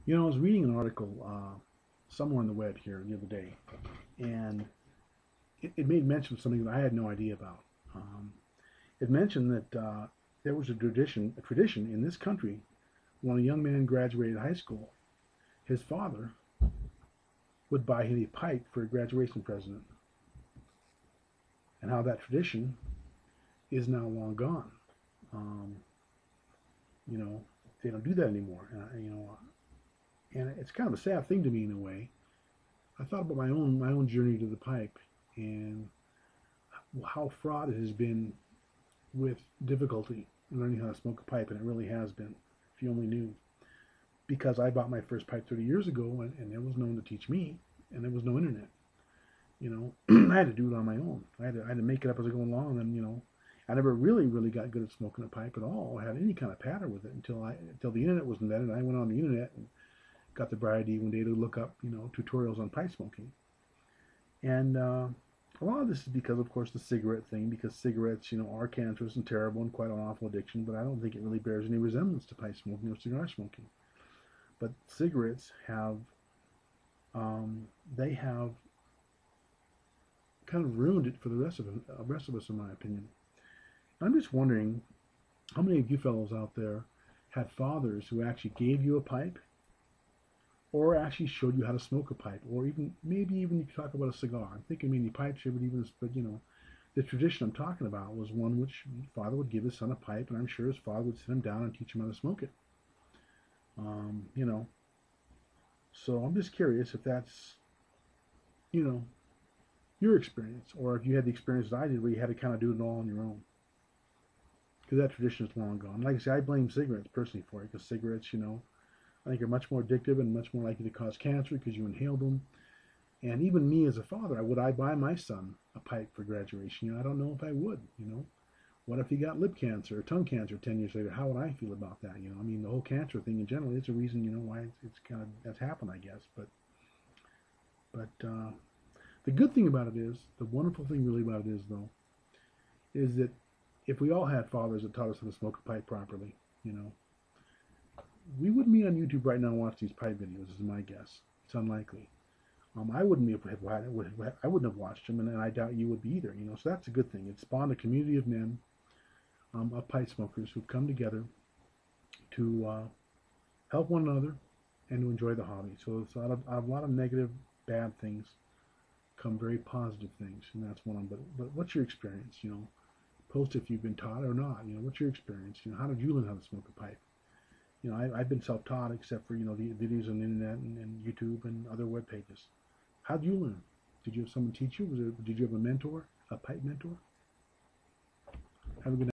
I was reading an article somewhere on the web here the other day, and it made mention of something that I had no idea about. Um, it mentioned that there was a tradition in this country when a young man graduated high school, his father would buy him a pipe for a graduation present, and how that tradition is now long gone. Um, you know, they don't do that anymore. And it's kind of a sad thing to me in a way. I thought about my own journey to the pipe and how fraught it has been with difficulty in learning how to smoke a pipe, and it really has been. If you only knew, because I bought my first pipe 30 years ago, and there was no one to teach me, and there was no internet. I had to do it on my own. I had to make it up as I go along, and I never really got good at smoking a pipe at all. I had any kind of pattern with it until the internet was invented. I went on the internet and got the bright idea one day to look up tutorials on pipe smoking, and a lot of this is because, of course, the cigarette thing, because cigarettes, are cancerous and terrible and quite an awful addiction, but I don't think it really bears any resemblance to pipe smoking or cigar smoking. But cigarettes they have kind of ruined it for the rest of us, in my opinion. I'm just wondering how many of you fellows out there had fathers who actually gave you a pipe or actually showed you how to smoke a pipe, or even maybe even you could talk about a cigar. I'm thinking mainly pipes here, but the tradition I'm talking about was one which father would give his son a pipe, and I'm sure his father would sit him down and teach him how to smoke it. Um, you know, so I'm just curious if that's you know your experience, or if you had the experience that I did, where you had to kind of do it all on your own, because that tradition is long gone. Like I say, I blame cigarettes personally for it, because cigarettes, I think are much more addictive and much more likely to cause cancer because you inhale them. And even me as a father, would I buy my son a pipe for graduation? I don't know if I would. What if he got lip cancer or tongue cancer 10 years later? How would I feel about that? I mean, the whole cancer thing in general is a reason, why it's kind of that's happened, I guess. But the good thing about it is, the wonderful thing really about it is, though, is that if we all had fathers that taught us how to smoke a pipe properly, you know, we wouldn't be on YouTube right now and watch these pipe videos, is my guess. It's unlikely. I wouldn't I wouldn't have watched them, and I doubt you would be either. So that's a good thing. It spawned a community of men, of pipe smokers who've come together to help one another and to enjoy the hobby. So it's out of a lot of negative, bad things come very positive things, and that's one of them. But what's your experience? Post if you've been taught or not. What's your experience? How did you learn how to smoke a pipe? I've been self-taught, except for the videos on the internet and YouTube and other web pages. How did you learn? Did you have someone teach you? Did you have a mentor, a pipe mentor? Have a good night.